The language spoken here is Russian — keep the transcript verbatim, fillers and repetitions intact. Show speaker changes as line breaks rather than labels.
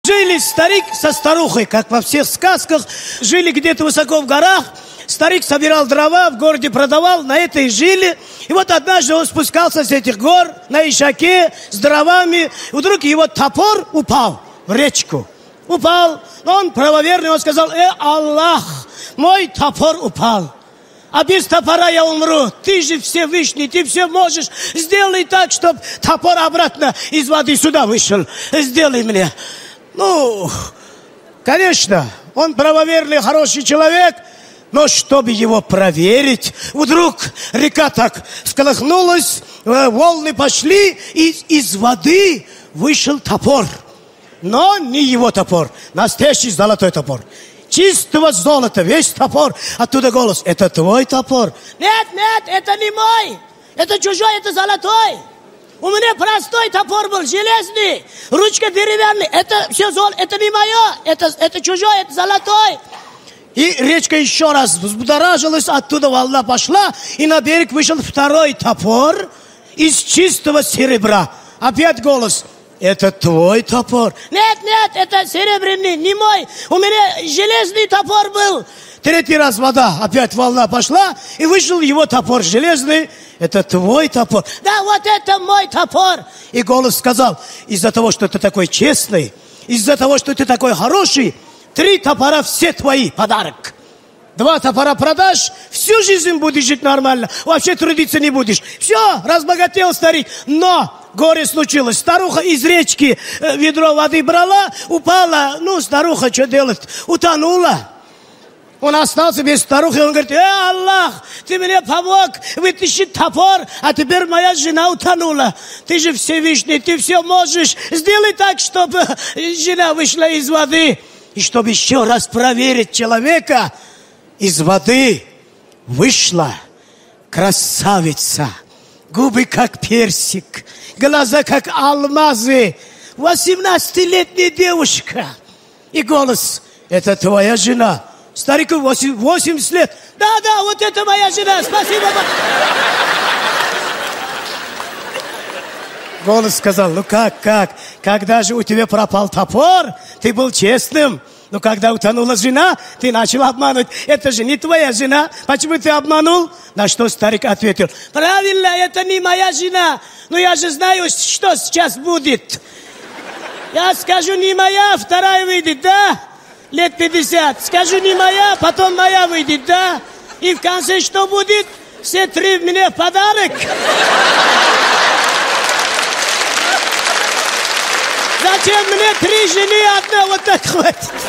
Жили старик со старухой, как во всех сказках. Жили где-то высоко в горах. Старик собирал дрова, в городе продавал, на это и жили. И вот однажды он спускался с этих гор на ишаке с дровами. И вдруг его топор упал в речку. Упал. Но он правоверный, он сказал: «Э, Аллах, мой топор упал. А без топора я умру. Ты же Всевышний, ты все можешь. Сделай так, чтобы топор обратно из воды сюда вышел. Сделай мне». Ну, конечно, он правоверный, хороший человек, но чтобы его проверить, вдруг река так всколыхнулась, волны пошли, и из воды вышел топор. Но не его топор, настоящий золотой топор. Чистого золота, весь топор. Оттуда голос: «Это твой топор?» «Нет, нет, это не мой. Это чужой, это золотой. У меня простой топор был, железный, ручка деревянная. Это все золото, это не мое, это, это чужой, это золотой». И речка еще раз взбудоражилась, оттуда волна пошла, и на берег вышел второй топор из чистого серебра. Опять голос: «Это твой топор?» «Нет, нет, это серебряный, не мой. У меня железный топор был». Третий раз вода, опять волна пошла, и вышел его топор железный. «Это твой топор?» «Да, вот это мой топор». И голос сказал: «Из-за того, что ты такой честный, из-за того, что ты такой хороший, три топора все твои, подарок. Два топора продашь, всю жизнь будешь жить нормально, вообще трудиться не будешь. Все, разбогател старик. Но горе случилось. Старуха из речки ведро воды брала, упала. Ну, старуха что делать? Утонула. Он остался без старухи, он говорит: «Э, Аллах, ты мне помог вытащить топор, а теперь моя жена утонула. Ты же Всевышний, ты все можешь. Сделай так, чтобы жена вышла из воды». И чтобы еще раз проверить человека, из воды вышла красавица. Губы как персик, глаза как алмазы. Восемнадцатилетняя девушка. И голос: «Это твоя жена?» Старику восемьдесят лет. «Да, да, вот это моя жена, спасибо». Голос сказал: «Ну как, как? Когда же у тебя пропал топор, ты был честным. Но когда утонула жена, ты начал обманывать. Это же не твоя жена. Почему ты обманул?» На что старик ответил: «Правильно, это не моя жена. Но я же знаю, что сейчас будет. Я скажу: не моя, вторая выйдет, да? Лет пятьдесят. Скажу: не моя, потом моя выйдет, да? И в конце что будет? Все три мне в подарок». Зачем мне три жены, одна вот так хватит?